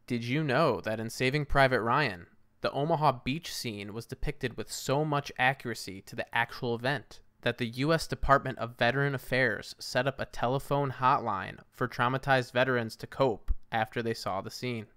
Did you know that in Saving Private Ryan, the Omaha Beach scene was depicted with so much accuracy to the actual event that the U.S. Department of Veteran Affairs set up a telephone hotline for traumatized veterans to cope after they saw the scene?